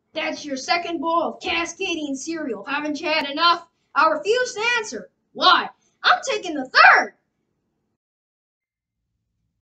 That's your second bowl of cascading cereal. Haven't you had enough? I refuse to answer. Why? I'm taking the third.